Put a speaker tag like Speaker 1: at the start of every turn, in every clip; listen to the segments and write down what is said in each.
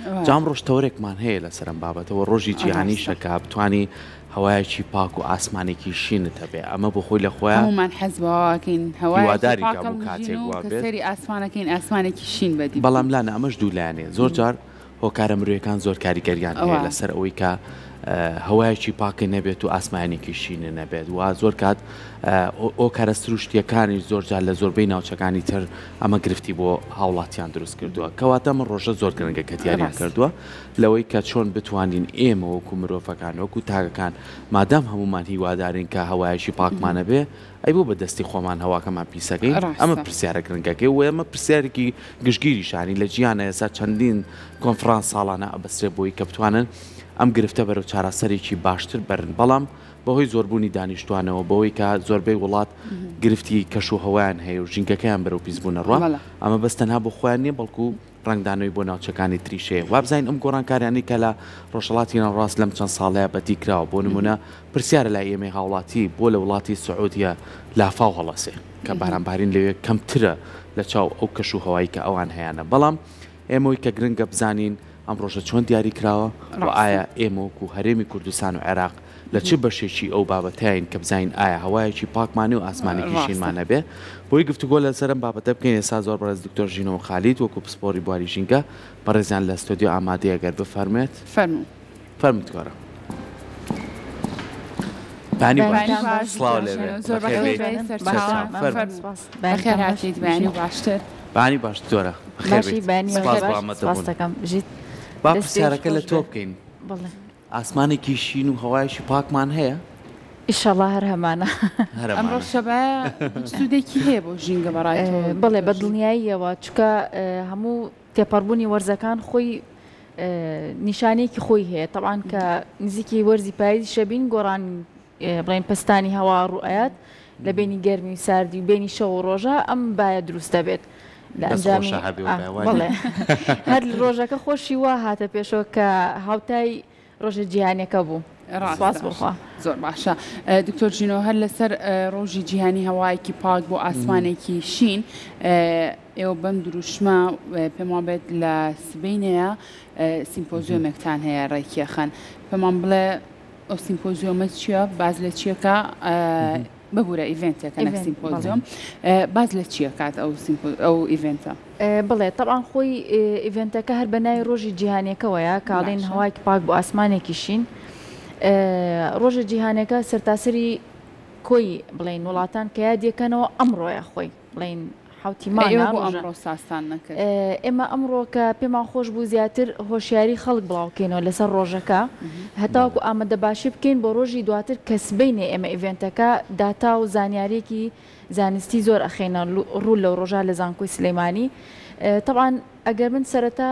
Speaker 1: جام ڕۆژ تەورێکمان هەیە لەسەرم بابەتەوە ڕۆژی جیهانی شەکە بتوانی هەوایەکی پاک و ئاسمانێکی شینت هەبێ ئەمە بۆ خۆی لە خۆیان
Speaker 2: هەمومان حەزبواکەین هەواداری کاتێک سەری ئاسمانەکەین ئاسمانێکی شین بەدی
Speaker 1: بەڵام لاە ئەمەش دوولایەنێ زۆر جار هۆکارە مرۆیەکان زۆر کاریگەریان هەیە لەسەر ئەوەی کە هەوایەکی پاکە نەبێت و ئاسمانێکی شینە نەبێت و زۆر کات ئەو کارە سروشتیەکانی زۆر جار لە زۆربەی ناوچەکانی تر ئەمە گرفتی بۆ هاوڵاتیان دروست کردووە کەواتە من ڕۆژە زۆر گرنگە کە دیاریان کردووە لەوەی کە چۆن بتوانین ئێمە وەکو مرۆڤەکان وەکو تاگەکان مادام هەمومان هیوادارین کە هەوایەکی پاکمانە بێ ئەی بۆ بەدەستی خۆمان هەواکەمان پیسەکەین ئەمە پرسیارە گرنگەکەی و ئەمە پرسیارێکی گشتگیری شانی لە جیانە ئێستا چەندین کۆنفرانس ساڵانە ئەبەسرێ بۆی کە بتوانن ئەم گرفتە بەرەو چارەسەرێکی باشتر بەرن بەڵام بەهۆی زۆربوونی دانیشتوانەوە بەوەی کە زۆربەی وڵات گرفتی کەش و هەوایان هەیە و ژینگەکەیان بەرەو پیسبوونە ڕوا ئەمە بەستەنها بۆ خۆیان نییە بەڵکو ڕنگدانەوەی بۆ ناوچەکانی تریشەیە وابزین ئەم گۆڕانکاریانی کە لە ڕۆژهڵاتی ناوڕاست لەم چەند ساڵەیە بەدی کراوە بۆ نمونە پرسیارە لای ئێمەی هاوڵاتی بۆ لە وڵاتی سعودیە لافاو هەڵەسێ کە بارانبارین لەوێ کەمترە لە چاو ئەو کەش و هەوایی کە ئەوان هەیەە بەڵام ئێمەوەی کە گرنگە بزانین ئەم ڕۆژە چۆن دیاری کراوە و ئایا ئێمە وەکو هەرێمی کوردستان و عێراق لە چه بەشێکی ئەو بابەتین کە بزین ئایا هەوایەکی پاکمانی و ئاسمانێکی شینمانە بێ بۆی گفتوگۆ لەسەرم بابەتە بکەین ئێستا زۆر بەڕێز دکتۆر ژینەوە خالید وەکو پسپۆری بواری ژینگە بەڕێزیان لە ستۆدیۆ ئامادەیە گەر بفەرمێت فەرموویت گۆڕە
Speaker 2: بانی باشتر
Speaker 1: بانی باشتۆرە با پرسیارەکە لە تۆ بکەین ئاسمانێکی شین و هەوایەکی پاکمان هەیە
Speaker 3: ئیشەڵڵا هەر هەمانە
Speaker 2: ئەمڕۆ شەبە سوودێکی هەیە بۆ ژینگە بەڕای
Speaker 3: بڵێ بە دڵنیاییەوە چکە هەموو تێپەڕبوونی وەرزەکان خۆی نیشانەیەکی خۆی هەیە طبعاً کە نزیکی وەرزی پاییز شەبین گۆڕان بڵێن پستانی هەوا ڕوئەت لە بینی گەرمی و ساردی و بینی شەو و ڕۆژە ئەم باە دروست دەبێت لە ئەنجامی هەر ڕۆژەکە خۆشی وا هاتە پێشەوە کە هاوتای ڕۆژە جیهانیەکە بوو سپاس بخوا
Speaker 2: زۆر باشە دکتۆر ژینەوە هەر لەسەر ڕۆژی جیهانی هەوایەکی پاک بۆ ئاسمانێکی شین ئێوە بەم دروشمە پێمان بێت لە سبەینەیە سیمپۆزیۆمێکتان هەیە ڕێکیەخەن پێمان بڵێ ئەو سیمپۆزیۆمە چییە باز لە چیەکە ببوورە ئیڤنتێکە نەک سیمپۆزیۆم باز لە چییە کات ئەو ئیڤنتە
Speaker 3: بڵێ طبعاً خۆی ئیڤنتەکە هەر بەناوی ڕۆژی جیهانیەکەوەیە کاڵین هەوایەکی پاک بۆ ئاسمانێکی شین ڕۆژە جیهانەکە سەرتاسەری کۆی بڵێن وڵاتان کە یادیەکەنەوە ئەمڕۆیە خۆی بڵێن
Speaker 2: ئەمڕۆ ساستان نەکرد
Speaker 3: ئێمە ئەمڕۆ کە پێمان خۆش بوو زیاتر هۆشیاری خەڵک بڵاوکەینەوە لەسەر ڕۆژەکە هەتاوەکو ئامادە باشی بکەین بۆ ڕۆژی دواتر کە سبەینێ ئێمە ئیڤنتەکە داتا و زانیارێکی زانستی زۆر ئەخێنە ڕوو لەو ڕۆژە لە زانکۆی سلەیمانی طبعاً ئەگەر من سەرەتا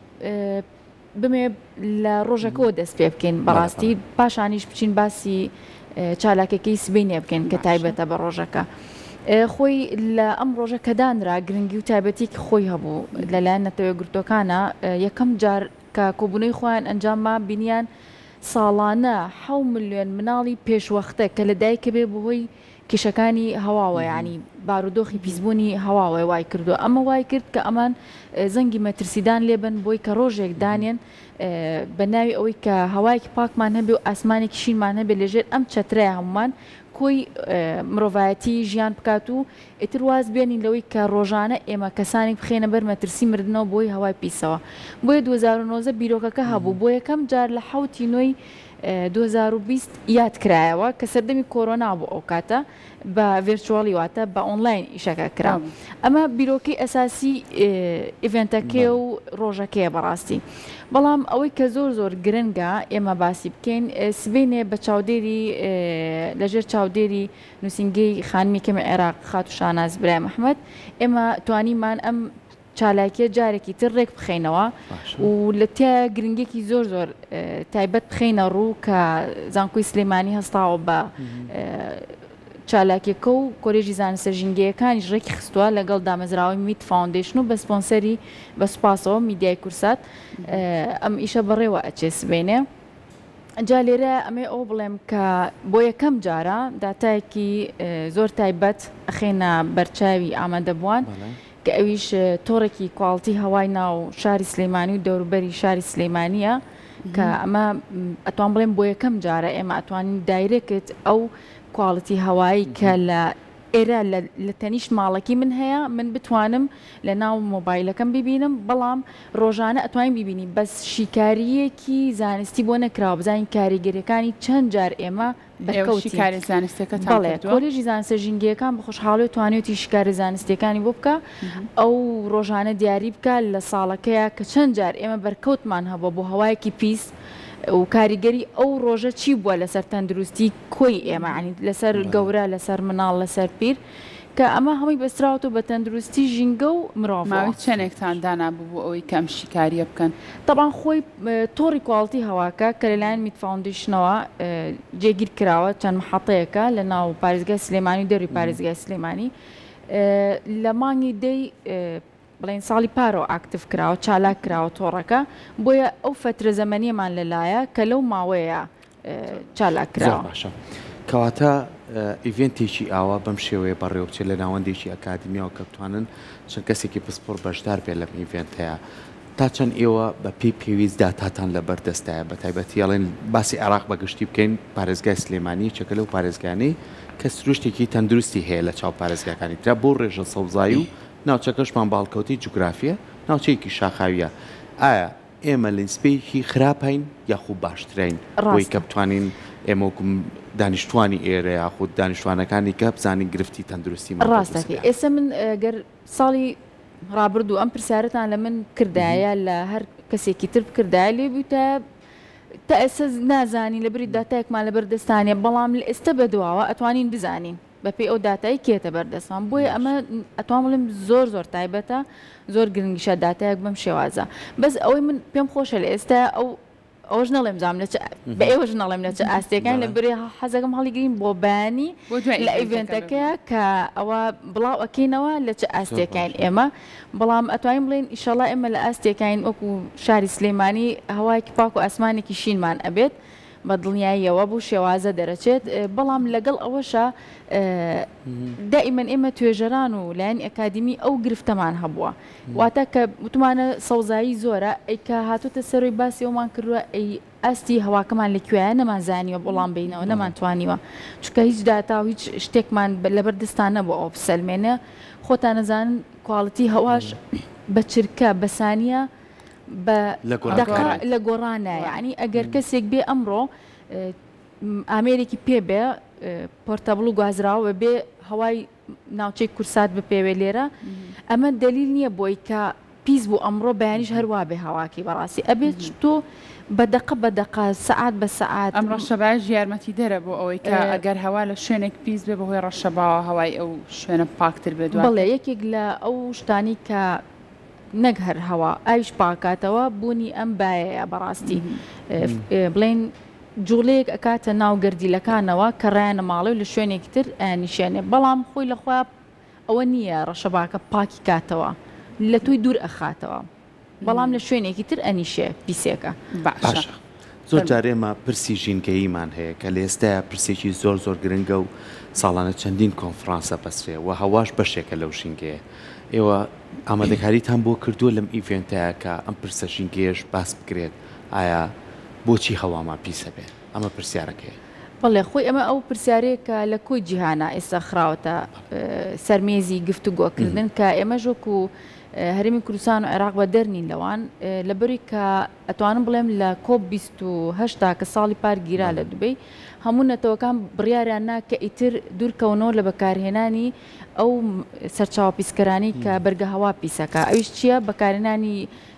Speaker 3: بمێ لە ڕۆژەکەەوە دەست پێ بکەین بەڕاستی پاشانیش بچین باسی چالاکەکەی سبەینێ بکەین کە تایبەتە بە ڕۆژەکە خۆی لە ئەم ڕۆژە کە دانرا گرنگی و تایبەتێکی خۆی هەبوو لەلایەن نەتەوەی گرتوەکانە یەکەم جار کە کۆبوونەی خۆیان ئەنجامما بینیان ساڵانە 7 ملیۆن مناڵی پێشوەختە کە لەدایکە بێ بەهۆی کێشەکانی هەواوە ینی بارودۆخی پیسبوونی هەواوە وای کردو ئەمە وای کرد کە ئەمان زەنگی مەترسیدان لێبن بۆی کە ڕۆژێک دانێن بە ناوی ئەوەی کە هەوایەکی پاکمان هەبێ و ئاسمانێکی شینمان هەبێ لەژێر ئەم چەترای هەمومان کۆی مرۆڤایەتی ژیان بکات و ئیتر واز بێنین لەوەی کە ڕۆژانە ئێمە کەسانی بخێنە بەر مەترسی مردنەوە بۆی هەوای پیسەوە بۆیە 2009 بیرۆکەکە هەبوو بۆ یەکەم جار لە 7 نۆی 2020 یاد کرایەوە کە سەردەمی کۆرۆنا بوو ئەو کاتە بە ڤێرچوەڵی واتە بە ئۆنلاین ئیشەکە کرا ئەمە بیرۆکەی ئەساسی ئیڤنتەکێ و ڕۆژەکەیە بەڕاستی بەڵام ئەوەی کە زۆر گرنگە ئێمە باسی بکەین سبەینێ بە چاودێری لەژێر چاودێری نووسنگەی خانمی کەمی عێراق خاتو شاناز برای محەممەد ئێمە توانیمان ئەم چالاکیە جارێکی تر ڕێک بخەینەوە و لە تیا گرنگێکی زۆر تایبەت بخەینە ڕوو کە زانکۆی سلەیمانی هەستاوە بە چالاکیەکە و کۆلێژی زانستە ژینگەیەکانیش ڕێکی خستووە لەگەڵ دامەزراوەی میت فاوندیشن و بە سپۆنسەری بە سوپاسەوە میدیای کورسات ئەم ئیشە بەڕێوە ئەچێ سبەینێ جا لێرە ئەمێ ئەو بڵێم کە بۆ یەکەم جارە داتایەکی زۆر تایبەت ئەخێنە بەرچاوی ئامادەبووان کە ئەویش تۆڕێکی کوالتی هەوای ناو شاری سلێمانی و دەوروبەری شاری سلێمانیە کە ئەمە ئەتوان بڵێم بۆ یەکەم جارە ئێمە ئەتوانین دایرێکت ئەو کوالتی هەوایی کە لە ئێرە لە تەنیش ماڵەکی من هەیە من بتوانم لە ناو مۆبایلەکەم ببینم بەڵام ڕۆژانە ئەتوانین ببینی بەس شیکاریەکی زانستی بۆ نەکراوە بزانین کاریگەریەکانی چەند جار ئێمە بەکەوتی
Speaker 2: کاری زانستەکە
Speaker 3: بەڵێ کۆلێژی زانستە ژینگەیەکان بەخۆشحاڵی توانێتی شیکاری زانستیەکانی بۆ بکە ئەو ڕۆژانە دیاری بکە لە ساڵەکەیە کە چەند جار ئێمە بەرکەوتمان هەبووە بۆ هەوایەکی پیس و کاریگەری ئەو ڕۆژە چی بووە لەسەر تەندروستی کۆی ئێمە عنی لەسەر گەورە لەسەر مناڵ لەسەر پیر کە ئەمە هەمووی بەستراوەوە بە تەندروستی ژینگە و مرۆڤ
Speaker 2: ماوەی چەندێکتان دانابوو بۆ ئەوەی کەم شیکاریە بکەن
Speaker 3: طبعا خۆی تۆڕی کوالتی هەواکە کە لەلایەن میت فاوندیشنەوە جێگیر کراوە چەند محەڵەیەکە لە ناو پارێزگای سلێمانی و دەوری پارێزگای سلێمانی لە مانگی دەی بڵێن ساڵی پارۆ ئاکتیف کراوە چالاک کراوە تۆڕەکە بۆیە ئەو فترە زەمەنیەمان لەلایە کە لەو ماوەیە چالاک کراوە
Speaker 1: باشە کەواتە ئیڤێنتێکی ئاوا بەم شێوەیە بەڕێوەچێت لە ناوەندێکی ئەکادمیەوە کە بتوانن چەند کەسێکی پسپۆر بەشدار بێت لەم ئیڤێنتەیە تا چەند ئێوە بە پێی پێویست داتاتان لە بەردەستایە بە تایبەتی ئەڵێن باسی عێراق بەگشتی بکەین پارێزگای سلێمانی چەکە لەو پارێزگانەی کە سروشتێکی تەندروستی هەیە لە چاو پارێزگاکانی ترا بۆ ڕێژە سەوزایی و ناوچەکەشمان باڵکەوتی جوگرافیە ناوچەیەکی شاخاویە ئایا ئێمە لە نسبەیەکی خراپین یاخود باشترین بۆی کە بتوانین ئێمە وەکوم دانیشتوانی ئێرە یاخود دانیشتوانەکانی کە بزانین گرفتی تەندروستی
Speaker 3: ڕاستەکە ئێستا من گەر ساڵی ڕابردوو ئەم پرسیارەتان لە من کردایە لە هەر کەسێکی تر بکردای لێ بووتە تا ئێستا نازانی لە بری داتایەکمان لە بەردەستانێ بەڵام لە ئێستا بەدواوە ئەتوانین بزانین بەپێی ئەو داتایی کێتە بەردەستان بۆیە ئەمە ئەتوان بڵێم زۆر تایبەتە زۆر گرنگیشە داتایەک بەم شێوازە بەس ئەوەی من پێم خۆشە لە ئێستا ئەوش نەڵێم زام بە ئێوەش نەڵێم لە چ ئاستێکان لە برێ حەزەکەم هەڵیگرین بۆ بانی لە ئیڤێنتەکەیە کە ئەوە بڵاو ئەکەینەوە لە چ ئاستێکین ئێمە بەڵام ئەتوانین بڵێن ئیشەڵا ئێمە لە ئاستێکین وەکو شاری سلێمانی هەوایەکی پاک و ئاسمانێکی شینمان ئەبێت بە دڵنیاییەوە بوو شێوازە دەرەچێت بەڵام لەگەڵ ئەوەشە دائیمەن ئێمە توێژەران و لایەن ئەکادمی ئەو گرفتەمان هەبووە واتە کە وتمانە سەوزایی زۆرە ئەیکە هاتوتە سەرۆی باسی ئەومان کردووە ئەی ئاستی هەواکەمان لەکوێیە نەمانزانیوە بەڵام بینەوە نەمانتوانیوە چکە هیچ داتا و هیچ شتێکمان لەبەردەستان نەبوو ئەو بسەلمێنە خۆتان نەزانن کوالتی هەواش بە چرکە بەسانیە لە گۆڕانە یعنی ئەگەر کەسێک بێ ئەمڕۆ ئامێرێکی پێ بێ پۆرتەبڵ و گوازراوە بێ هەوای ناوچەی کورسات بپێوێ لێرە ئەمە دلیل نییە بۆی کە پیس بوو ئەمڕۆ بەیانیش هەروە بێ هەواکی بەڕاستی ئەبێت تۆ بەدەقە سەعات بە سەعات
Speaker 2: ئەم ڕەشەباش یارمەتی دەرە بۆ ئەوەی کە ئەگەر هەوا لە شوێنێک پیس بێ بەهۆی ڕەشەباوە هەوای ئەو شوێنە پاکتر بێت
Speaker 3: بڵێ یەکێک لە ئەو شتانی کە نەک هەر هەوا ئاویش پاکاتەوە بوونی ئەم باەیە بەڕاستی بڵێن جوڵەیەک ئەکاتە ناو گەردیلەکانەوە کە ڕایانە ماڵی و لە شوێنێکی تر ئەنیشێنێ بەڵام خۆی لەخوا ئەوە نییە ڕەشەباکە پاکی کاتەوە لە توی دوور ئەخاتەوە بەڵام لە شوێنێکی تر ئەنیشێ پیسێکە
Speaker 1: باشە زۆر جارێمە پرسی ژینگەییمان هەیە کە لە ئێستاە پرسێکی زۆر گرنگە و ساڵانە چەندین کۆنفرانسە بەسرێ و هەواش بەشێکە لەو ژینگەیە ئێوە ئامادەکاریتان بۆ کردووە لەم ئیڤێنتەیە کە ئەم پرسە ژینگەیەش باس بکرێت ئایا بۆچی هەوامان پیسە بێت ئەمە پرسیارەکەی
Speaker 3: بەڵێ خۆی ئەمە ئەو پرسیارەیە لە کۆی جیهانە ئێستا خراوەتە سەرمێزی گفتوگۆکردن کە ئێمە ژۆک و هەرێمی کوردستان و عێراق بە دەرنین لەوان لەبەری کە ئەتوانم بڵێم لە کۆب 28 کە ساڵی پارگیرا لە دوبەی هەموو نەتەوەکان بڕیاریان نا کە ئیتر دوورکەونەوە لە بەکارهێنانی ئەو سەرچاوە پیسکەرانی کە بەرگە هەوا پیسەکە ئەویش چییە بەکارهێنانی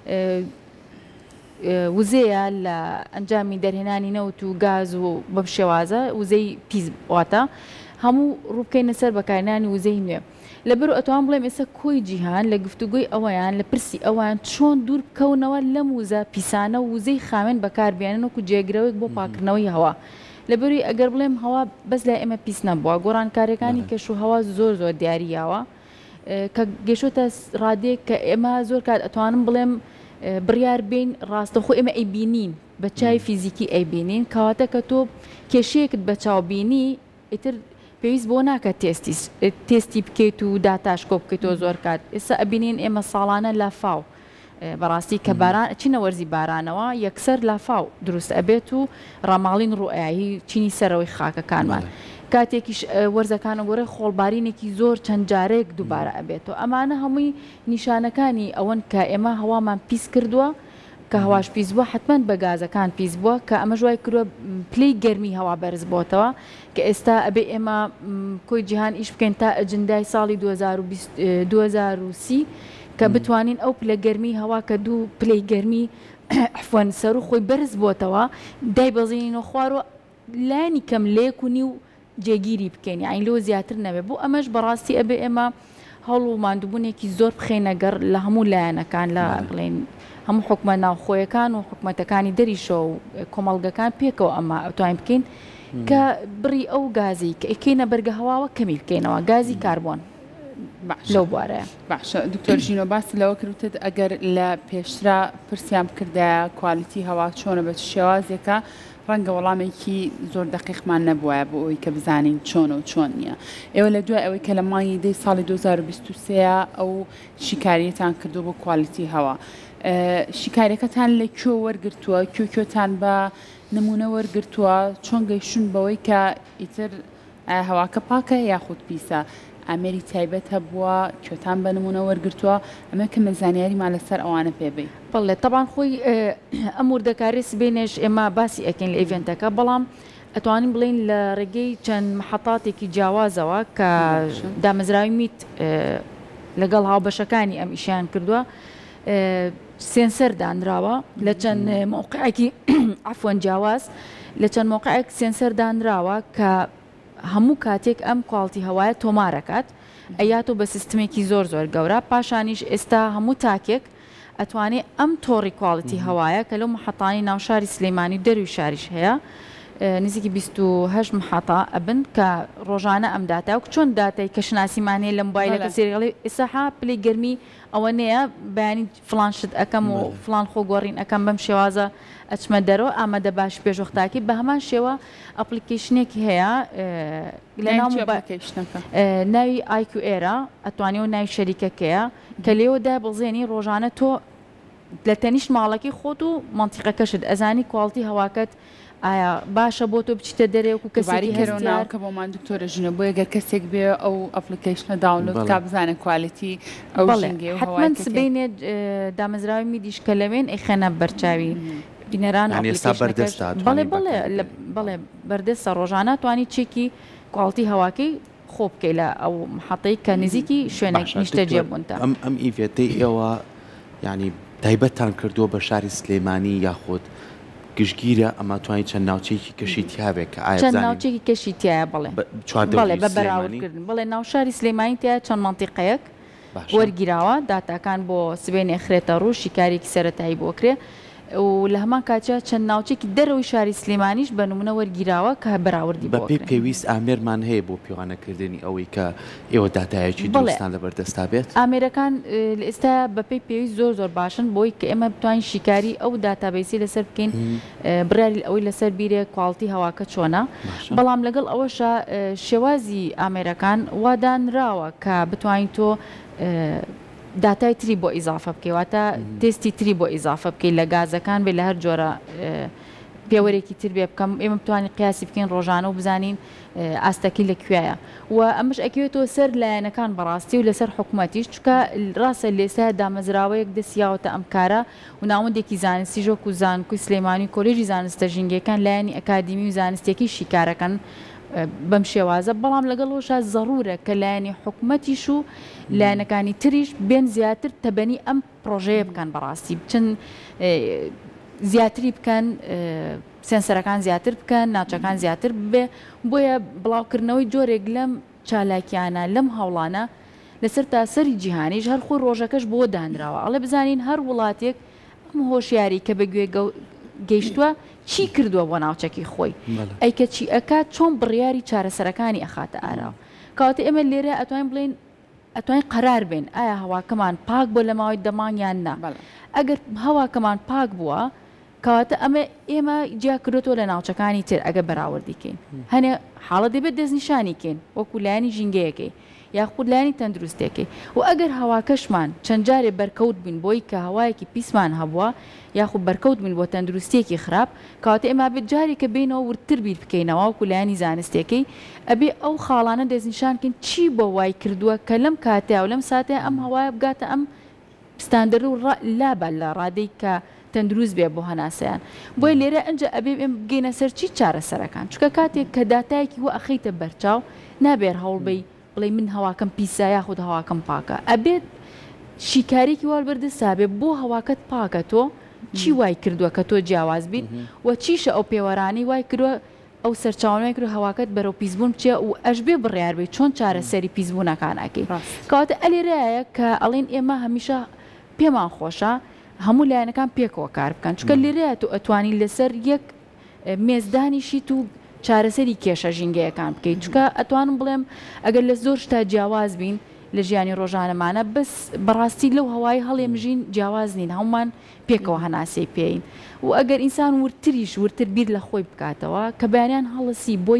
Speaker 3: وزەیە لە ئەنجامی دەرهێنانی نەوت و گاز و بەم شێوازە وزەی پیس واتە هەموو ڕووبکەینە سەر بەکارهێنانی وزەی نوێ لەبەر ئەتوان بڵێم ئێستا کۆی جیهان لە گفتوگۆی ئەوەیان لە پرسی ئەوان چۆن دوور بکەونەوە لەم وزە پیسانە و وزەی خاوێن بەکاربیێنن وەکو جێگرەوەیک بۆ پاکردنەوەی هەوا لەبەروی ئەگەر بڵێم هەوا بەس لای ئێمە پیس نەبووە گۆڕانکاریەکانی کەش و هەوا زۆر دیاریاوە کە گەشتە ڕادێک کە ئێمە زۆر کات ئەتوانم بڵێم بڕیار بین ڕاستەخۆ ئێمە ئەیبینین بە چای فیزیکی ئەیبینین کەواتە کە تۆ کێشەیەکت بە چاوبینی ئیتر پێویست بۆ ناکە تێستی بکەیت و داتاش کۆ بکەیتەوە زۆر کات ئێستا ئەبینین ئێمە ساڵانە لە فاو بەڕاستی کە باران چینە وەرزی بارانەوە یەکسەر لا فاو دروست ئەبێت و ڕاماڵین ڕوئایی چینی سەرەوەی خاکەکانمان کاتێکیش وەرزەکانە گۆرە خۆڵبارینێکی زۆر چەند جارێک دووبارە ئەبێتەوە ئەمانە هەمووی نیشانەکانی ئەوەن کە ئێمە هەوامان پیس کردووە کە هەواش پیس بووە حتمما بە گازەکان پیس بووە کە ئەمە ژوای کردووە پلەی گەرمی هەوا بەرز بۆتەوە کە ئێستا ئەبێ ئێمە کۆی جیهان ئیش بکەین تا ئەجندای ساڵی 2030 کە بتوانین ئەو پلە گەرمی هەوا کە دوو پلەی گەرمی عفوان سەر و خۆی بەرز بۆتەوە دای بەزینەوە خوارەوە لایانی کەم لێکونی و جێگیری بکەین یعنی لۆ زیاتر نەبێت بۆ ئەمەش بەڕاستی ئەبێ ئێمە هەڵ و ماندووبوونێکی زۆر بخێنەگەر لە هەموو لایەنەکان لە بڵێن هەموو حکومە ناوخۆیەکان و حکومەتەکانی دەریشە و کۆمەڵگەکان پێکەوە ئەمە ئەتوانین بکەین کە بڕی ئەو گازی کە ئەکەینە بەرگە هەواوە کەمی بکەینەوە گازی کاربۆن لەو بوارەیە
Speaker 2: باشە دکتۆر ژینۆ باسی لەوە کردوتت ئەگەر لە پێشرا پرسیام کردایە کوالیتی هەوا چۆنە بە شێوازێکە ڕەنگە وەڵامێکی زۆر دقیقمان نەبووە بۆ ئەوی کە بزانین چۆن و چۆن نییە ئێوە لە دوای ئەوەی کە لە مانگی دەی ساڵی 2023 ئەو شیکاریەتان کردو بۆ کوالیتی هەوا شیکاریەکەتان لە کوێ وەرگرتووە کوێتان بە نمونە وەرگرتووە چۆن گەیشتون بەوەی کە ئیتر هەواکە پاکە یاخود پیسە ئامێری تایبەت هەبووە کوێتان بە نمونە وەرگرتووە ئەمە کە مەزانیاریمان لەسەر ئەوانە پێبێ
Speaker 3: بەڵێ طبعاً خۆی ئەم وردەکاری سبێنێش ئێمە باسی ئەکەین لە ئیڤنتەکە بەڵام ئەتوانین بڵین لە ڕێگەی چەند محەتاتێکی جیاوازەوە کە دامەزراوی میت لەگەڵ هاوبەشەکانی ئەم ئیشیان کردووە سێنسەر دانراوە لە چەند موقعێکی عفوان جیاواز لە چەند موقعێک سێنسەر دانراوە کە هەموو کاتێک ئەم کواڵتی هەوایە تۆمارەکات ئەیاتۆ بە سیستمێکی زۆر زۆر گەورە پاشانیش ئێستا هەموو تاکێک ئەتوانێت ئەم تۆڕی کواڵتی هەوایە کە لەو محەتانی ناوشاری سلەیمانی و دەروی شاریش هەیە نزیکی 28 محەتا ئەبن کە ڕۆژانە ئەم داتا و چۆن داتای کە شناسیمانەیە لە مۆبایلەکە سێریڵی ئێستا پلەی گەرمی ئەوە نەیە بەیانی فلان شت ئەەکەم و فلان خۆگۆڕین ئەەکەم بەم شێوازە ئەچمە دەرەوە ئامادە باش پێشوەختاکی بە هەمان شێوە ئەپلیکیشنێکی هەیە لە ناوی IQA ئەتوانێت و ناوی شەریکەکەیە کە لێوەدا بڵزێنی ڕۆژانە تۆ لە تەنیشت ماڵەکەی خۆت و منتیقەکەشت ئەزانی کواڵتی هەواکەت ئایا باشە بۆ تۆ بچیتە دەرێوەکو کەسێکی
Speaker 2: هەرۆناوکە بۆمان دکتۆرە ژنە بۆ ئەگەر کەسێک بێ ئەو ئەپلیکیشنە داونلۆد کا بزانە کوالیتی ئەو
Speaker 3: حتمەن سبەینێت دامەزراوی میدیش کە لەوێن ئەیخەنە بەرچاوی بینەران بەڵێ بەردەستە ڕۆژانە توانی چێکی کواڵتی هەواکەی خۆ بکەی لە ئەو محەتەی کە نزیکی شوێنێک نیشتە جێبوونتە
Speaker 1: ئەم ئیڤێتەی ئێوە ینی تایبەتتان کردووە بە شاری سلێمانی یاخود گشتگیرە ئەمە توانین چەند ناوچەیەکی کەشی تیاابێت کە
Speaker 3: چەند ناوچێکی کەشی تایە بڵێ بە بەراوردکردن بڵێ ناوشاری سلێمانی تایە چەند مانتیقەیەک وەرگیراوە داتاکان بۆ سبێنێ خرێتە ڕوو شیکارێکی سەرەتایی بۆکرێ و لە هەمان کاتیا چەند ناوچێکی دەرەوەی شاری سلێمانیش بە نمونە وەرگیراوە کە بەراوردی
Speaker 1: بە پێی پێویست ئامێرمان هەیە بۆ پیوانەکردنی ئەوەی کە ئێوە داتایەکی دڵستان لەبەردەستا بێت
Speaker 3: ئامێرەکان ئێستا بەپێی پێویست زۆر زۆر باشن بۆی کە ئێمە بتوانین شیکاری ئەو داتابیسی لەسەر بکەین براری ئەوەی لەسەر بیرێ کواڵتی هەواکە چۆنە بەڵام لەگەڵ ئەوەشە شێوازی ئامێرەکان وادانراوە کە بتوانین تۆ داتای تری بۆ ئیزافە بکەواتە تستی تری بۆ ئیزافە بکەیت لە گازەکان بێ لە هەر جۆرە پێوەرێکی تر بێ بکەم ئێمە بتوانین قیاسی بکەین ڕۆژانە و بزانین ئاستەکی لەکوێیە و ئەمەش ئەکوێتەوە سەر لایەنەکان بەڕاستی و لەسەر حکوومەتیش چکە ڕاستە لێستا دامەزراوەیەک دەسیاوەتە ئەم کارە و ناوەندێکی زانستی ژۆک و زانکوی سلێمانی کۆلێژی زانستە ژینگەکان لایەنی ئەکادمی و زانستێکی شیکارەکەن بەم شێوازە بەڵام لەگەڵەوەشە زەڕورە کە لایەنی حکوومەتیش و لایەنەکانی تریش بێن زیاتر تەبەنی ئەم پرۆژەیە بکەن بەڕاستی بچن زیاتری بکەن سێنسەرەکان زیاتر بکەن ناوچەکان زیاتر بێ بۆیە بڵاوکردنەوەی جۆرێک لەم چالاکیانە لەم هەوڵانە لەسەر تاسەری جیهانیش هەر خۆی ڕۆژەکەش بۆ دانراوە ئەڵێ بزانین هەر وڵاتێک ئەم هۆشیاری کە بەگوێ گەیشتووە چی کردووە بۆ ناوچەکی خۆی ئەیکە چی ئەکات چۆن بڕیاری چارەسەرەکانی ئەخاتە ئاراوە کەواتە ئێمە لێرە ئەتوانین بڵێن ئەتوانین قەرار بێن ئایا هەواکەمان پاک بۆ لە ماوەی دەمانیان نا ئەگەر هەواکەمان پاک بووە کەواتە ئێمە جیا کردوەوە لە ناوچەکانی تر ئەگە بەراوردیکەین هەنێ حاڵە دەبێت دەستنیشانیکەین وەکو لایانی ژینگەیەکەی یاخود لایانی تەندروستێکی و ئەگەر هەواکەشمان چەند جارێ بەرکەوت بووین بۆی کە هەوایەکی پیسمان هەبووە یاخود بەرکەوت بووین بۆ تەندروستێکی خراپ کەواتە ئێمە بێت جارێکە بینەوە ورتر بیر بکەینەوە وەکو لایانی زانستێکەی ئەبێ ئەو خاڵانە دەستنیشانکەین چی بۆ وای کردووە کە لەم کاتەیە و لەم ساتەیە ئەم هەوایە بگاتە ئەم ستاندەر و لابە لە ڕادەی کە تەندروست بێ بۆ هەناسەیان بۆی لێرە ئەنج ئەبێ ئێمە بگەینە سەر چی چارەسەرەکان چکە کاتێک کە داتایەکی وە ئەخەیتە بەرچاو نابێر هەوڵبەی بڵێ من هەواکەم پیسا یاخود هەواکەم پاکە ئەبێت شیکارێکی وەڵبەردەسا بێ بۆ هەواکەت پاکە تۆ چی وای کردووە کە تۆ جیاواز بیت و چیشە ئەو پێوەرانی وای کردووە ئەو سەرچاوانەوەی کرد هەواکەت بەرەو پیسبوون بچێ و ئەش بێ بڕیار بێت چۆن چارەسەری پیسبوونەکانەکەی کەواتە ئەلێرەیە کە ئەڵێن ئێمە هەمیشە پێمان خۆشە هەموو لایەنەکان پێکەوە کار بکەن چکە لێرەیە تو ئەتوانی لەسەر یەک مێزدانیشیت و چارەسەری کێشە ژینگەیەکان بکەیت چکە ئەتوانم بڵێم ئەگەر لە زۆر شتا جیاواز بین لە ژیانی ڕۆژانەمانە بەس بەڕاستی لەو هەوای هەڵێمژین جیاواز نین هەمومان پێکەوە هەناسەی پێین و ئەگەر ئینسان ورتریش ورتر بیر لە خۆی بکاتەوە کە بەیانیان هەڵەسی بۆ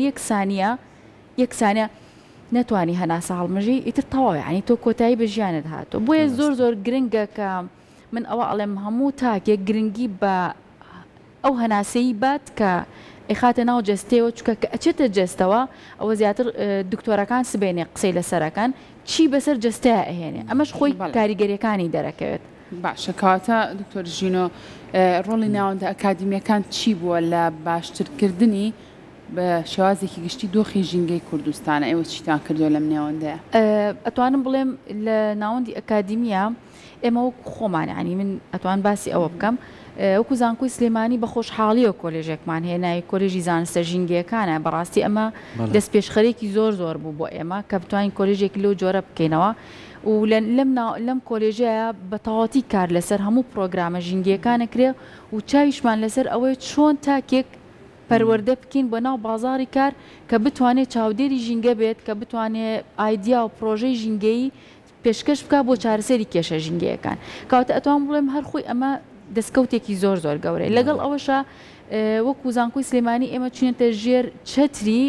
Speaker 3: یەک سانیە نەتوانی هەناسە هەڵمژی ئیتر تەواو یعنی تۆ کۆتایی بە ژیانت هاتەوە بۆیە زۆر گرنگە کە من ئەوە ئەڵێم هەموو تاکێک گرنگی بە ئەو هەناسەی بات کە ئەخاتە ناو جەستەوە چکە کە ئەچێتە جەستەوە ئەوە زیاتر دکتۆرەکان سبێنێ قسەی لەسەرەکان چی بەسەر جەستەیە ئەهێنێ ئەمەش خۆی کاریگەریەکانی دەرەکەوێت
Speaker 2: باشە کەواتە دکتۆر ژینۆ ڕۆڵی ناوەندە ئەکادیمیەکان چی بووە لە باشترکردنی بە شێوازێکی گشتی دۆخی ژینگەی کوردستانە ئێوە چیتان کردووە لەم نێوەندەیە
Speaker 3: ئەتوانم بڵێم لە ناوەندی ئەکادیمیە ئێمە وەک خۆمانە عنی من ئەتوان باسی ئەوە بکەم وەکو زانکۆی سلێمانی بە خۆشحاڵیەوە کۆلێژێکمان هێنای کۆلێژی زانستە ژینگەیەکانە بەڕاستی ئەمە دەست پێشخەرێکی زۆر بوو بۆ ئێمە کە بتوانین کۆلێژێکی لەو جۆرە بکەینەوە و لەم کۆلێژەیە بە تەواوەتی کار لەسەر هەموو پرۆگرامە ژینگەیەکانە کرێ و چاویشمان لەسەر ئەوەی چۆن تاکێک پەروەردە بکەین بۆ ناو بازاری کار کە بتوانێت چاودێری ژینگە بێت کە بتوانێت ئایدیا و پرۆژەی ژینگەیی پێشکەش بکە بۆ چارەسەری کێشە ژینگەیەکان کەواتە ئەتوان بڵێم هەر خۆی ئەمە دەستکەوتێکی زۆر گەورەی لەگەڵ ئەوەشە وەکو زانکۆی سلێمانی ئێمە چونێتە ژێر چەتری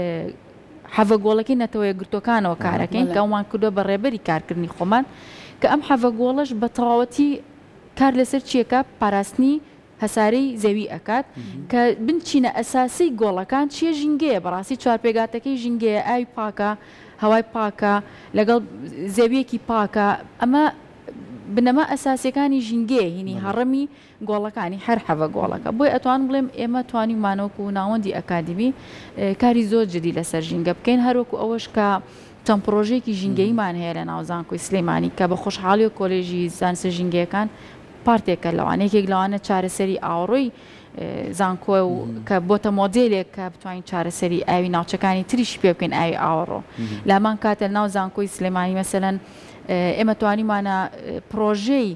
Speaker 3: حەڤەگۆڵەکەی نەتەوەیە گرتوەکانەوە کارەکەین کە ئەومان کردووە بە ڕێبەری کارکردنی خۆمان کە ئەم حەڤەگۆڵەش بە تەواوەتی کار لەسەر چیەکە پاراستنی هەسارەی زەوی ئەکات کە بنچینە ئەساسی گۆڵەکان چیە ژینگەیە بەڕاستی چوارپێگاتەکەی ژینگەیە ئاوی پاکە هەوای پاکە لەگەڵ زەویەکی پاکە ئەمە بنەما ئەساسیەکانی ژینگەیە هینی هەڕەمی گۆڵەکانی هەر حەڤە گۆڵەکە بۆی ئەتوان بڵێم ئێمە توانیمانەوەکو و ناوەندی ئەکادمی کاری زۆر جدی لەسەر ژینگە بکەین هەروەکو ئەوەش کە چەند پرۆژێکی ژینگەیمان هەیە لە ناو زانکۆی سلێمانی کە بە خۆشحاڵی و کۆلێژی زانستە ژینگەیەکان پارتێکە لەوانەیەکێک لەوانە چارەسەری ئاوڕۆی زانکۆ و کە بۆتە مۆدلێک کە بتوانین چارەسەری ئاوی ناوچەکانی تریشی پێ بکەین ئاوی ئاوەڕۆ لامان کاتە ناو زانکۆی سلێمانی مەسەلەن ئێمە توانیمانە پرۆژەی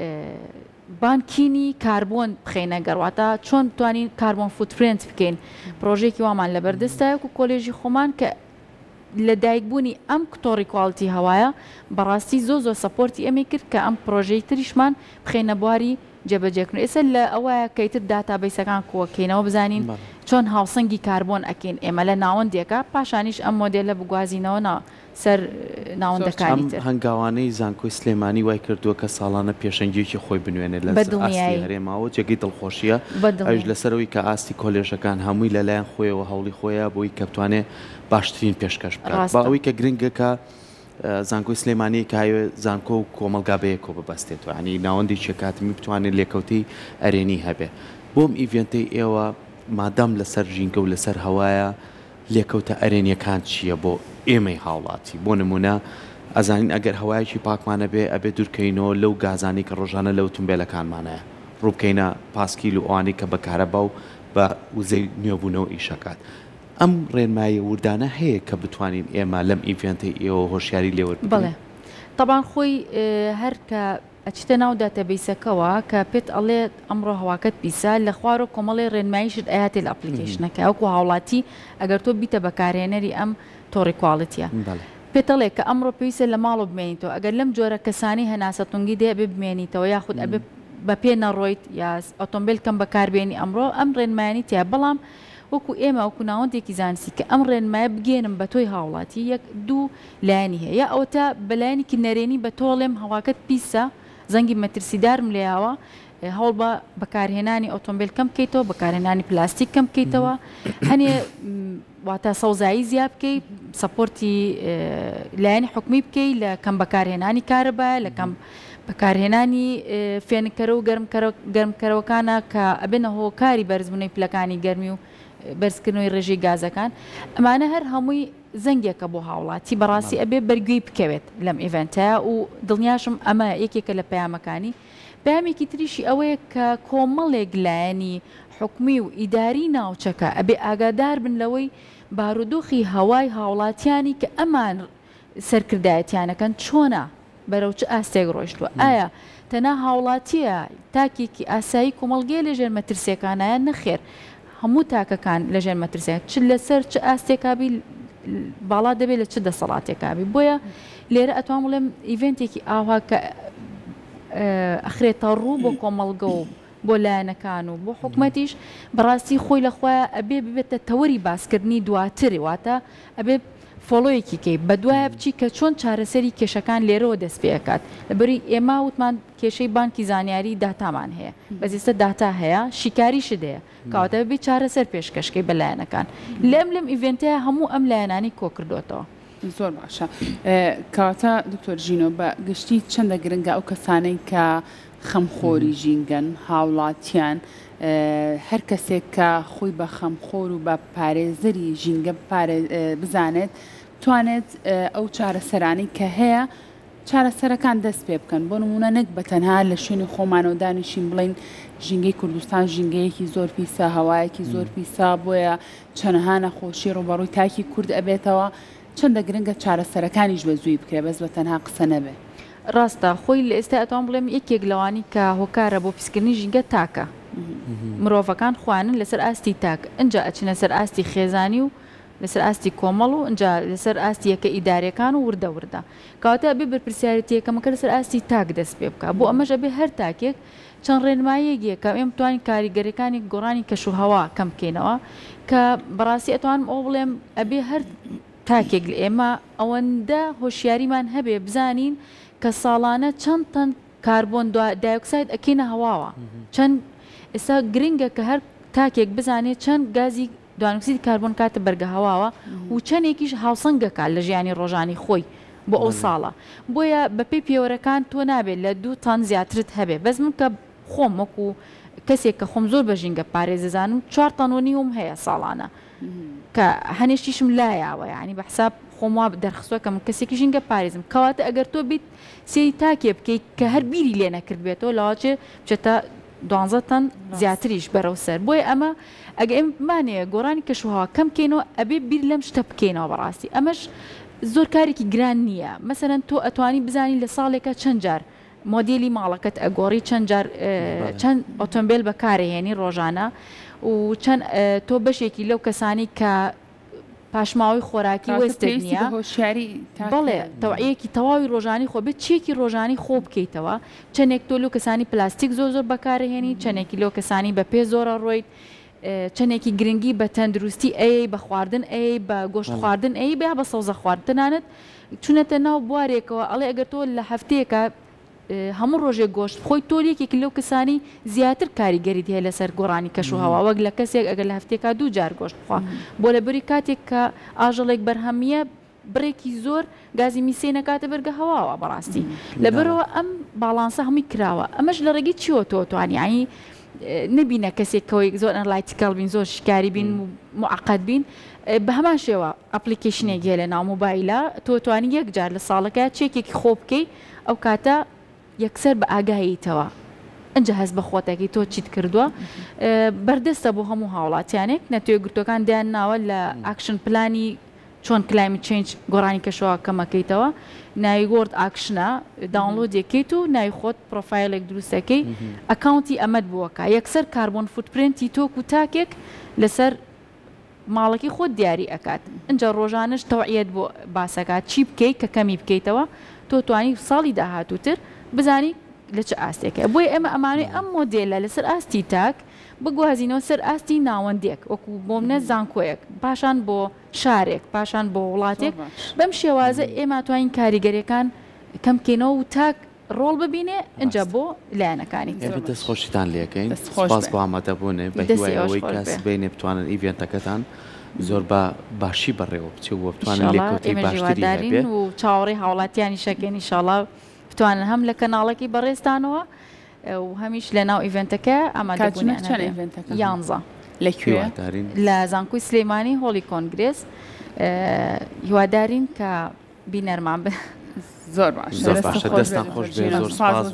Speaker 3: بانکینی کاربۆن بخینە گەڕواتە چۆن توانین کاربۆن فوتپرینت بکەین پرۆژێکی وامان لە بەردەستایەک و کۆلێژی خۆمان کە لە دایکبوونی ئەم کتۆڕی کواڵتی هەوایە بەڕاستی زۆر سەپۆرتی ئەمەی کرد کە ئەم پرۆژەی تریشمان بخینە بواری جێبەجێکردن ئێستا لە ئەوەیە کەیتر داتابیسەکان کۆکەینەوە بزانین چۆن هاوسەنگی کاربۆن ئەکەین ئێمە لە ناوەندێکە پاشانیش ئەم مۆدێلە بگوازینەوە سەر ناوەندەکانی تر
Speaker 1: هەنگاوانەی زانکۆی سلێمانی وای کردووە کە ساڵانە پێشەنگیەکی خۆی بنوێنێت لە ئاستی هەرێماوە جێگەی دڵخۆشیە ئەوش لەسەرەوەی کە ئاستی کۆلێژەکان هەمووی لەلایەن خۆیەوە هەوڵی خۆیە بۆی کە بتوانێت باشترین پێشکەش بکات بە ئەوەی کە گرنگەکە زانکۆی سلێمانی کایوێ زانکۆ و کۆمەلگابەیەکۆ ببەستێتەوە ینی ناوەندی چێکاتمی بتوانێت لێکەوتی ئەرێنی هەبێ بۆم ئیڤێنتەی ئێوە مادام لەسەر ژینگە و لەسەر هەوایە لێکەوتە ئەرێنیەکان چییە بۆ ئێمەی هاوڵاتی بۆ نمونە ئەزانین ئەگەر هەوایەکی پاکمانە بێ ئەبێ دوورکەینەوە لەو گازانی کە ڕۆژانە لەو تونبێلەکانمانەیە ڕووبکەینە پاسکیل و ئەوانی کە بەکارەبا و بە وزەی نوێبوونەوە ئیشەکات ئەم ڕێنمایە وردانە هەیە کە بتوانین ئێمە لەم ئیڤێنتەی ئێوە هۆشیاری لێوە
Speaker 3: بڵێ طبعاً خۆی هەر کە ئەچتە ناو داتەبیسەکەەوە کە پێت ئەڵێ ئەمڕۆ هەواکەت پیسا لە خوارە کۆمەڵی ڕێنماییشت ئاەتی لە ئەپلیکیشنەکە وەکو هاوڵاتی ئەگەر تۆ بیتە بەکارێنەری ئەم تۆڕی کواڵیتیە پێتەڵێ کە ئەمڕۆ پێویستە لە ماڵۆ بمێنیتەوە ئەگەر لەم جۆرە کەسانی هەناسەتونگی دێ بێ بمێنیتەوە یاخود ئەبێ بە پێ نەڕۆیت یا ئۆتۆمبیل کەم بەکاربێنی ئەمڕۆ ئەم ڕێنمایانی تیا بەڵام وەکو ئێمە وەکو ناوەندێکی زانستی کە ئەم ڕێنمایە بگێنم بە تۆی هاوڵاتی یەک دوو لایانی هەیە یا ئەوتە بەلایەنێکی نەرێنی بە تۆڵێم هەواکەت پیسە زەنگی مەترسیدارم لێیاوە هەوڵ بە بەکارهێنانی ئۆتۆمبیل کەم بکەیتەوە بەکارهێنانی پلاستیک کەم بکەیتەوە هەنێ واتە سەوزایی زیاد بکەیت سەپۆرتی لایەنی حکومی بکەیت لە کەم بەکارهێنانی کارەبا لە کەم بەکارهێنانی فێنکەرە و گەرمکەرەوەکانە کە ئەبێنە هۆکاری بەرزبوونەی پلەکانی گەرمی و بەرزکردنەوەی ڕێژەی گازەکان ئەمانە هەر هەمووی زەنگێکە بۆ هاوڵاتی بەڕاستی ئەبێ بەرگوێی بکەوێت لەم ئیڤنتەیە و دڵنیاشم ئەمە یەکێکە لە پەیامەکانی پەیامێکی تریشی ئەوەیە کە کۆمەڵێک لایەنی حکومی و ئیداری ناوچەکە ئەبێ ئاگادار بن لەوەی بارودۆخی هەوای هاوڵاتیانی کە ئەمان سەرکردایەتیانەکەن چۆنە بەرەو چ ئاستێک ڕۆیشتووە ئایا تەنها هاوڵاتیە تاکێکی ئاسایی کۆمەڵگەی لەژێر مەترسیەکانایە نەخێر هەموو تاکەکان لەژێر مەترسیەکان چ لەسەر چ ئاستێکابی باڵا دەبێت لە چ دەسەڵاتێکابی بۆیە لێرە ئەتوان بڵێم ئیڤنتێکی ئاوا کە ئەخرێتە ڕوو بۆ کۆمەڵگە و بۆ لایەنەکان و بۆ حکومەتیش بەڕاستی خۆی لەخوایە ئەبێ ببێتە تەوەری باسکردنی دواتری واتە ئەبێ فۆلۆیەکی کەی بە دوایە بچی کە چۆن چارەسەری کێشەکان لێرەوە دەست پێکات لەبەری ئێمە وتمان کێشەی بانکی زانیاری داتامان هەیە بەزیستە داتا هەیە شیکاریش دەیە کەواتە بێ چارەسەر پێشکەشکەی بە لایەنەکان لەم ئیڤنتەیە هەموو ئەم لایەنانی کۆکردوێتەوە
Speaker 2: زۆر باشە کەواتە دکتۆر ژینۆ بە گشتی چەندە گرنگە ئەو کەسانەی کە خەمخۆری ژینگەن هاوڵاتیان هەر کەسێک کە خۆی بە خەمخۆر و بە پارێزەری ژینگە بزانێت توانێت ئەو چارەسەرانی کە هەیە چارەسەرەکان دەست پێ بکەن بۆ نمونە نەک بە تەنها لە شوێنی خۆمانەوە دانیشین بڵین ژینگەی کوردستان ژینگەیەکی زۆر پیسە هەوایەکی زۆر پیسە بۆیە چەنەها نەخۆشی ڕوبەڕووی تاکی کورد ئەبێتەوە چەندە گرنگە چارەسەرەکانیش بە زووی بکرێ بەس بە تەنها قسە نەبێ
Speaker 3: ڕاستە خۆی لە ئێستا ئەتوان بڵێم یەکێک لەوانی کە هۆکارە بۆ پیسکردنی ژینگە تاکە مرۆڤەکان خوانن لەسەر ئاستی تاک ئەجا ئەچنە سەر ئاستی خێزانی و لەسەر ئاستی کۆمەڵ و ئەجا لەسەر ئاستی یەکە ئیدارەکان و وردە وردە کەواتە بێ بەرپرسیارەتیەکەمەکە لەسەر ئاستی تاک دەست پێ بکە بۆ ئەمەش ئەبێ هەر تاکێک چەند ڕێنمایەکیە کە ئێمە توانین کاریگەریەکانی گۆڕانی کەشوهەوا کەم بکەینەوە کە بەڕاستی ئەتوانم ئەو بڵێم ئەبێ هەر تاکێک لە ئێمە ئەوەندە هۆشیاریمان هەبێ بزانین کە ساڵانە چەند تەن کاربۆن دایۆکساید ئەکەینە هەواوە چەند ئێستا گرنگە کە هەر تاکێک بزانێت چەند گازی دوانوکسیدی کاربۆن کاتە بەرگە هەواوە و چەندێکیش هاوسەنگەکات لە ژیانی ڕۆژانی خۆی بۆ ئەو ساڵە بۆیە بەپێی پێوەرەکان تۆ نابێت لە 2 تان زیاترت هەبێ بەس من کە خۆم وەکو کەسێک کە خۆم زۆر بە ژینگە پارێزەزانم 4 تەنۆنیوم هەیە ساڵانە کە هەنێشتیشم لایەوە یعنی بە حساب خۆم وا دەرخستووە کە من کەسێکی ژینگە پارێزم کەواتە ئەگەر تۆ بیت سێری تاکێ بکەیت کە هەر بیری لێ نەکرد بێتەوە لاواچێ بچێتە 12 تەن زیاتریش بەرەو سەر بۆیە ئەمە ئەگە ئێمانەیە گۆڕانی کەشوهەوا کەم بکەینەوە ئەبێ بیر لەم شتە بکەینەوە بەڕاستی ئەمەش زۆر کارێکی گران نییە مەسەرەن تۆ ئەتوانی بزانی لە ساڵێکە چەند جار مۆدیلی ماڵەکەت ئەگۆڕی چەند جار چەند ئۆتۆمبیل بەکارهێنی ڕۆژانە و چەند تۆ بەشێکی لەو کەسانی کە پاشماوی خۆراکی وەستێک نییە بەڵێ تەوعەیەکی تەواوی ڕۆژانی خۆ بێت چێکی ڕۆژانی خۆ بکەیتەوە چەندێک تۆ لەو کەسانی پلاستیک زۆر زۆر بەکارهێنی چەندێکی لەو کەسانی بە پێ زۆرە ڕۆیت چەندێکی گرنگی بە تەندروستی ئەی بە خواردن ئەی بە گۆشت خواردن ئەی بیا بە سەوزە خواردنانت چونەتە ناو بوارێکەوە ئەڵێ ئەگەر تۆ لە هەفتەیەکە هەموو ڕۆژێک گۆشت خۆی تۆریەکێک لەو کەسانی زیاتر کاریگەریت هەیە لەسەر گۆڕانی کەشوهەوا وەک لە کەسێک ئەگەر لە هەفتێکا 2 جار گۆشت بخوا بۆ لەبەری کاتێک کە ئاژەڵێک بەرهەمیە بڕێکی زۆر گازی میسێ نەکاتە بەرگە هەواوە بەڕاستی لەبەرەوە ئەم باڵانسە هەمووی کراوە ئەمەش لە ڕێگەی چیوە تۆ توانی ینی نبینە کەسێکەوەی زۆر ئەنلایتیکەڵ بین زۆر شکاری بین معقد بین بە هەمان شێوە ئەپلیکیشنێک هەیە لە ناو مۆبایلە تۆ توانی یەک جار لە ساڵەکە چێکێکی خۆ بکەی ئەو کاتە یەکسەر بە ئاگاهیتەوە ئەنجە هەست بە خۆتێکی تۆ چیت کردووە بەردەستە بۆ هەموو هاوڵاتیانێک نەتوێ گرتوەکان دیان ناوە لە ئاکشن پلانی چۆن کلایمت چێنج گۆڕانی کەشەوە کەمەکەیتەوە ناوی وۆرد ئاکشنە داونلۆدێکیت و ناوی خۆت پرۆفایلێک دروستەکەی ئەکاونتی ئەمەد بووەکە یەکسەر کاربۆن فوتپرینتی تۆک و تاکێک لەسەر ماڵەکی خۆت دیاری ئەکات ئەنجە ڕۆژانش تەوعیەت بۆ باسەکات چی بکەیت کە کەمی بکەیتەوە تۆ توانی ساڵی داهاتووتر بزانی لە چ ئاستێکە بۆی ئێمە ئەمانەی ئەم مۆدێلە لەسەر ئاستی تاک بگوازینەوە سەر ئاستی ناوەندێک وەکو بۆ منە زانکۆیەک پاشان بۆ شارێک پاشان بۆ وڵاتێک بەم شێوازە ئێمە توانین کاریگەریەکان کەم بکەینەوە و تاک ڕۆڵ ببینێ ئەجا بۆ لایەنەکانی
Speaker 1: دەستخۆشیتان لێەکەین سپاس بۆ ئامادەبوونێ بە هیوایەوەی کە سبەینێ بتوانن ئیڤێنتەکەتان زۆر بە باشی بەڕێوە بچێت و بتوانن لێکەوتی باشتری هەبێت
Speaker 3: و چاوەڕێی هاوڵاتیانی شەکەین ئینشاڵڵا بتوانن هەم لە کەناڵێکی بەڕێستانەوە و هەمیش لە ناو ئیڤێنتەکە ئامادەبوونیان 11
Speaker 2: لەکوێ
Speaker 3: لە زانکۆی سلێمانی هۆڵی کۆنگرێس هیوادارین کە بینەرمان بن
Speaker 2: زۆر باشە
Speaker 1: دەستان خۆش بێ زۆر سپاس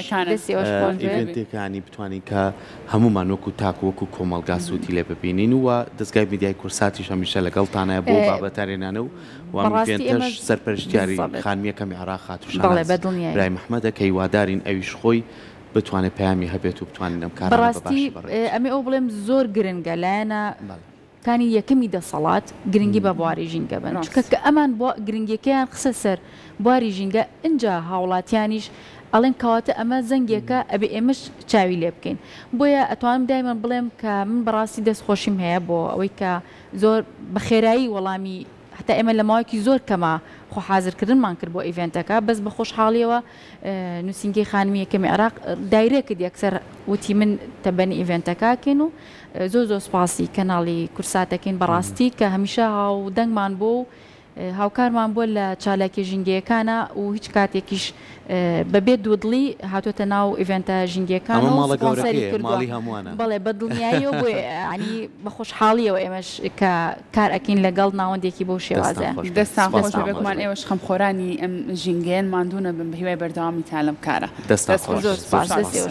Speaker 1: ئیڤێنتەکانی بتوانین کە هەمومان وەکو تاک وەکو کۆمەڵگا سوودی لێ ببینین و دەستگای میدیای کورساتیش هەمیشە لەگەڵتانە بۆ بابەتارێنانە و وامێنتەش سەرپەرشتیاری خانمیەکەمی عراق هاتوشان برای محەممەدە کە هیوادارین ئەویش خۆی بتوانێت پەیامی هەبێت و بتوانین ئەم کارە
Speaker 3: بەڕاستی ئەمێ ئەو بڵێم زۆر گرنگە لایەنە کانی یەکەمی دەسەڵات گرنگی بە بواری ژینگە بن چکە کە ئەمان بۆ گرنگیەکەیان خسە سەر بواری ژینگە اینجا هاوڵاتیانیش ئەڵێن کەواتە ئەمە زەنگێکە ئەبێ ئێمەش چاوی لێ بکەین بۆیە ئەتوانم دایمەن بڵێم کە من بەڕاستی دەستخۆشیم هەیە بۆ ئەوەی کە زۆر بە خێرایی وەڵامی حتا ئێمە لە ماوەیەکی زۆر کەمە خۆ حازرکردنمان کرد بۆ ئیڤێنتەکە بەس بە خۆشحاڵیەوە نووسینگەی خانمی یەکەمی عراق دایرێکت یەکسەر وتی من تەبەنی ئیڤێنتەکەکەین و زۆر سپاسی کەناڵی کورساتەکەین بەڕاستی کە هەمیشە هاو دەنگمان بۆ و هاوکارمان بۆ لە چالاکی ژینگەکانە و هیچ کاتێکیش بەبێ دوودڵی هاتوۆتە ناو ئیڤێنتە ژینگەکان بەڵێ بە دڵنیاییەوە بۆ ینی بە خۆشحاڵیەوە ئێمەش کە کار ئەکەین لەگەڵ ناوەندێکی بۆ شێوازە
Speaker 2: دەستان خۆش بێکمان ئێوەش خەمخۆرانی ئەم ژینگەیان ماندوونە بن بە هیوای بەردەوامی تا لەم کارە
Speaker 3: زۆر سپاس